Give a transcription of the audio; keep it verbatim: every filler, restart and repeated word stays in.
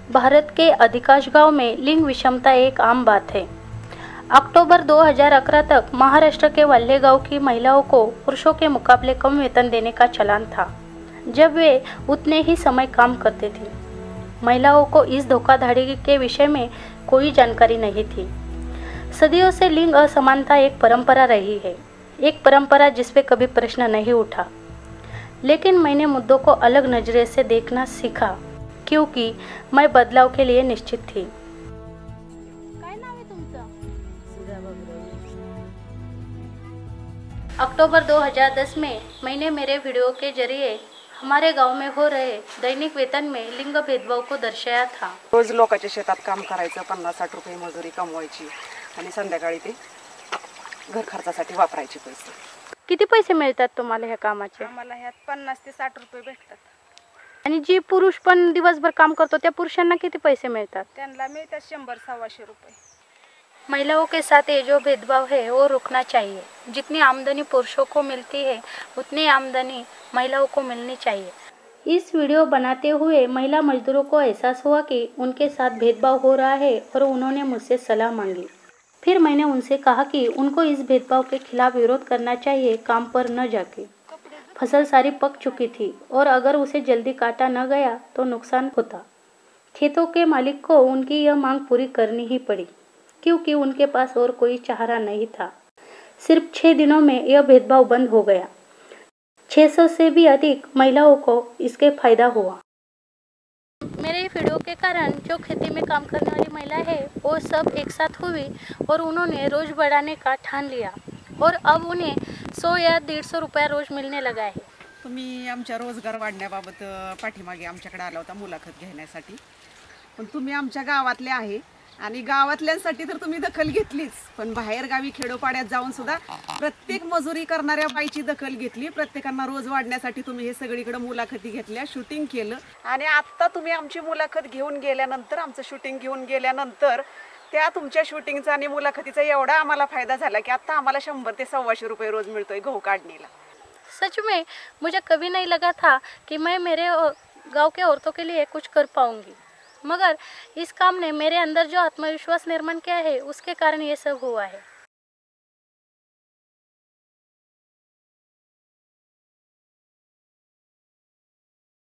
भारत के अधिकांश गांव में लिंग विषमता एक आम बात है। अक्टूबर दो हज़ार अठारह तक महाराष्ट्र के वाल्हे गांव की महिलाओं को पुरुषों के मुकाबले कम वेतन देने का चलन था, जब वे उतने ही समय काम करते थे। महिलाओं को इस धोखाधड़ी के विषय में कोई जानकारी नहीं थी। सदियों से लिंग असमानता एक परंपरा रही है, एक परंपरा जिस पे कभी प्रश्न नहीं उठा। लेकिन मैंने मुद्दों को अलग नजरे से देखना सीखा, क्योंकि मैं बदलाव के लिए निश्चित थी। काय नाव आहे तुमचं? अक्टूबर दो हज़ार दस में मैंने मेरे वीडियो के जरिए हमारे गांव में हो रहे दैनिक वेतन में लिंग भेदभाव को दर्शाया था। रोज लोकांच्या शेतात काम करायचं, पन्नास साठ रुपये मजुरी कमवायची आणि संध्याकाळी ते घर खर्चासाठी वापरायचे पैसे। किती पैसे मिळतात तुम्हाला ह्या कामाचे? आम्हाला ह्यात पन्नास ते साठ रुपये भेटतात। आणि जी पुरुष पण दिवसभर काम करतो त्या पुरुषांना किती पैसे मिळतात? त्यांना मिळतात शंभर सव्वाशे रुपये। महिलाओं के साथ ये जो भेदभाव है वो रुकना चाहिए। जितनी आमदनी पुरुषों को मिलती है उतनी आमदनी महिलाओं को मिलनी चाहिए। इस वीडियो बनाते हुए महिला मजदूरों को एहसास हुआ कि उनके साथ भेदभाव हो रहा है और उन्होंने मुझसे सलाह मांगी। फिर मैंने उनसे कहा कि उनको इस भेदभाव के खिलाफ विरोध करना चाहिए, काम पर न जाके। फसल सारी पक चुकी थी और अगर उसे जल्दी काटा न गया तो नुकसान होता। खेतों के मालिक को उनकी यह मांग पूरी करनी ही पड़ी, क्योंकि उनके पास और कोई चारा नहीं था। सिर्फ छः दिनों में यह भेदभाव बंद हो गया। छह सौ से भी अधिक महिलाओं को इसके फायदा हुआ। मेरे वीडियो के कारण जो खेती में काम करने वाली महिला है वो सब एक साथ हुई और उन्होंने रोज बढ़ाने का ठान लिया और अब उन्हें सौ या दीड सौ रुपया रोज मिलने लगा है। तुम्ही आमच्या रोजगार वाढण्याबाबत पाठीमागे आमच्याकडे आला होता मुलाखत घेण्यासाठी, पण तुम्ही आमच्या गावातले आहे आणि गावातल्यांसाठी तर तुम्ही दखल घेतलीच, पण बाहेर गावी खेडोपाड्यात जाऊन सुद्धा प्रत्येक मजुरी करणाऱ्या बाईची दखल घेतली। प्रत्येकांना रोज वाढण्यासाठी तुम्ही हे सगळीकडे मुलाखती घेतल्या, शूटिंग केलं आणि आता तुम्ही आमची मुलाखत घेऊन गेल्यानंतर, आमचं शूटिंग घेऊन गेल्यानंतर त्या तुमच्या शूटिंगचा आणि मुलाखतीचा एवढा आम्हाला फायदा झाला की आता आम्हाला शंभर ते सव्वाशे रुपये रोज मिळतोय गहू काढणीला। सच में मुझे कभी नहीं लगा था कि मैं मेरे गांव के औरतों के लिए कुछ कर पाऊंगी, मगर इस काम ने मेरे अंदर जो आत्मविश्वास निर्माण किया है उसके कारण ये सब हुआ है।